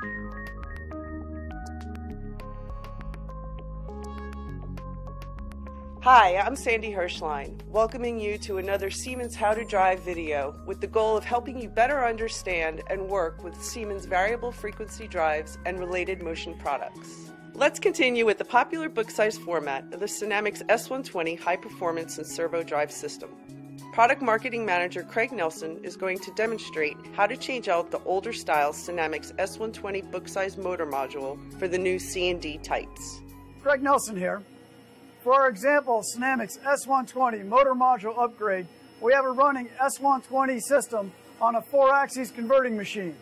Hi, I'm Sandy Hirschline, welcoming you to another Siemens How-to-Drive video with the goal of helping you better understand and work with Siemens variable frequency drives and related motion products. Let's continue with the popular book-size format of the SINAMICS S120 high-performance and servo drive system. Product Marketing Manager Craig Nelson is going to demonstrate how to change out the older style SINAMICS S120 book-size motor module for the new C&D types. Craig Nelson here. For our example SINAMICS S120 motor module upgrade, we have a running S120 system on a 4-axis converting machine.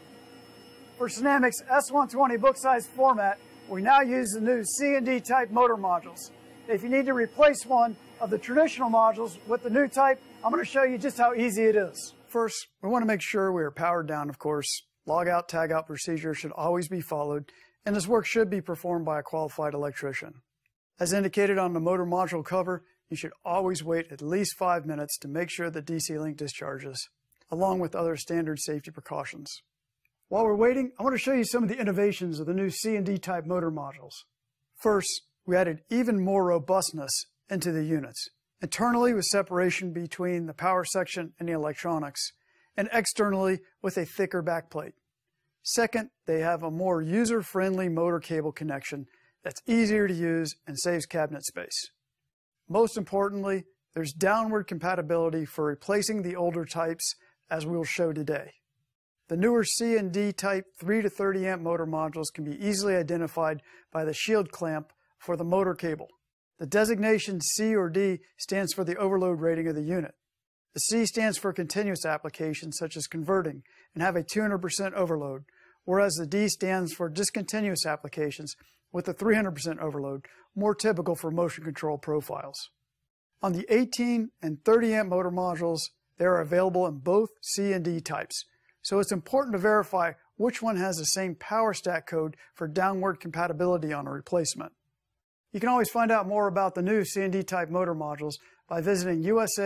For SINAMICS S120 book size format, we now use the new C&D type motor modules. If you need to replace one of the traditional modules with the new type, I'm going to show you just how easy it is. First, we want to make sure we are powered down, of course. Log out, tag out procedure should always be followed, and this work should be performed by a qualified electrician. As indicated on the motor module cover, you should always wait at least 5 minutes to make sure the DC link discharges, along with other standard safety precautions. While we're waiting, I want to show you some of the innovations of the new C&D type motor modules. First, we added even more robustness into the units, internally with separation between the power section and the electronics, and externally with a thicker backplate. Second, they have a more user-friendly motor cable connection that's easier to use and saves cabinet space. Most importantly, there's downward compatibility for replacing the older types, as we'll show today. The newer C&D type 3 to 30 amp motor modules can be easily identified by the shield clamp for the motor cable. The designation C or D stands for the overload rating of the unit. The C stands for continuous applications such as converting and have a 200% overload, whereas the D stands for discontinuous applications with a 300% overload, more typical for motion control profiles. On the 18 and 30 amp motor modules, they are available in both C and D types, so it's important to verify which one has the same power stack code for downward compatibility on a replacement. You can always find out more about the new C&D type motor modules by visiting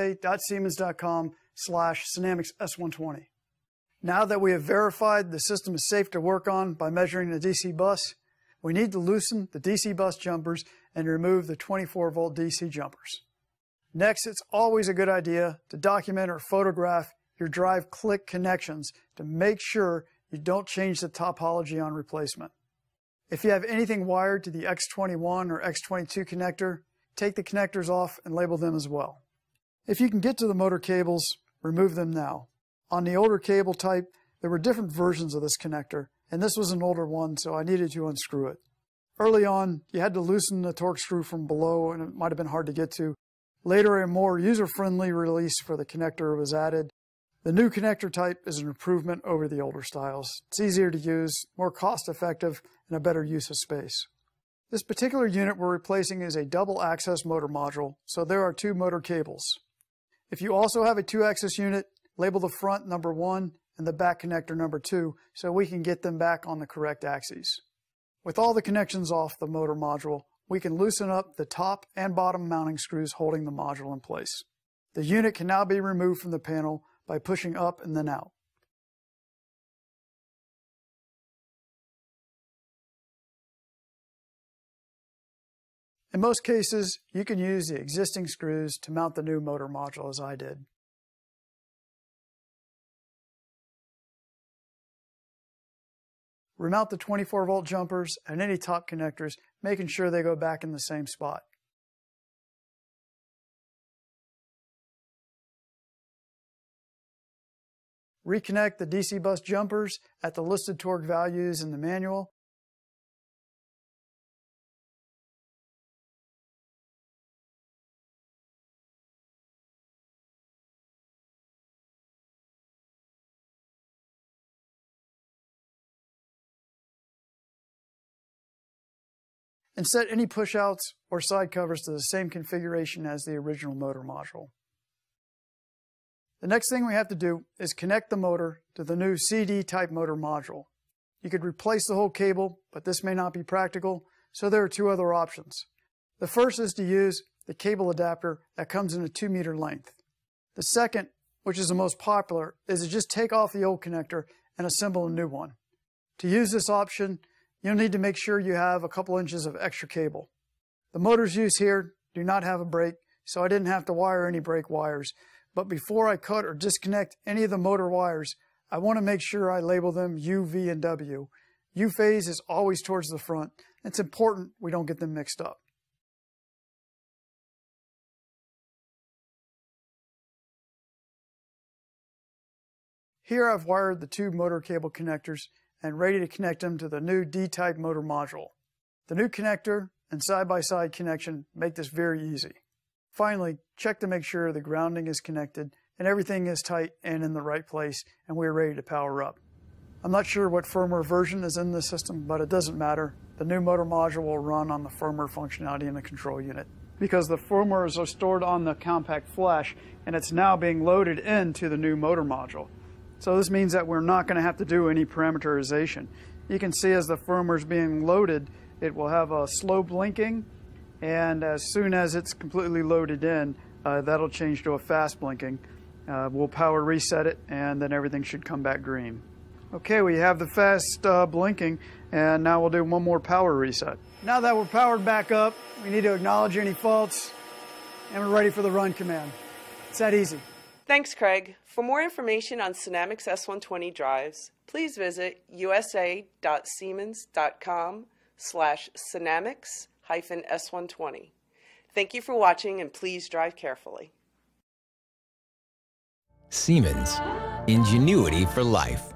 usa.siemens.com/SINAMICS S120. Now that we have verified the system is safe to work on by measuring the DC bus, we need to loosen the DC bus jumpers and remove the 24-volt DC jumpers. Next, it's always a good idea to document or photograph your drive click connections to make sure you don't change the topology on replacement. If you have anything wired to the X21 or X22 connector, take the connectors off and label them as well. If you can get to the motor cables, remove them now. On the older cable type, there were different versions of this connector, and this was an older one, so I needed to unscrew it. Early on, you had to loosen the torque screw from below, and it might have been hard to get to. Later, a more user-friendly release for the connector was added. The new connector type is an improvement over the older styles. It's easier to use, more cost-effective, and a better use of space. This particular unit we're replacing is a double-axis motor module, so there are 2 motor cables. If you also have a 2-axis unit, label the front number 1 and the back connector number 2 so we can get them back on the correct axes. With all the connections off the motor module, we can loosen up the top and bottom mounting screws holding the module in place. The unit can now be removed from the panel by pushing up and then out. In most cases, you can use the existing screws to mount the new motor module as I did. Remount the 24-volt jumpers and any top connectors, making sure they go back in the same spot. Reconnect the DC bus jumpers at the listed torque values in the manual. And set any push-outs or side covers to the same configuration as the original motor module. The next thing we have to do is connect the motor to the new CD type motor module. You could replace the whole cable, but this may not be practical, so there are 2 other options. The first is to use the cable adapter that comes in a 2-meter length. The second, which is the most popular, is to just take off the old connector and assemble a new one. To use this option, you'll need to make sure you have a couple inches of extra cable. The motors used here do not have a brake, so I didn't have to wire any brake wires. But before I cut or disconnect any of the motor wires, I want to make sure I label them U, V, and W. U phase is always towards the front. It's important we don't get them mixed up. Here I've wired the two motor cable connectors and ready to connect them to the new D-type motor module. The new connector and side-by-side connection make this very easy. Finally, check to make sure the grounding is connected and everything is tight and in the right place, and we're ready to power up. I'm not sure what firmware version is in this system, but it doesn't matter. The new motor module will run on the firmware functionality in the control unit, because the firmware is stored on the compact flash and it's now being loaded into the new motor module. So this means that we're not going to have to do any parameterization. You can see as the firmware is being loaded, it will have a slow blinking, and as soon as it's completely loaded in, that'll change to a fast blinking. We'll power reset it, and then everything should come back green. Okay, we have the fast blinking, and now we'll do one more power reset. Now that we're powered back up, we need to acknowledge any faults, and we're ready for the run command. It's that easy. Thanks, Craig. For more information on SINAMICS S120 drives, please visit usa.siemens.com/SINAMICS-S120. Thank you for watching, and please drive carefully. Siemens. Ingenuity for life.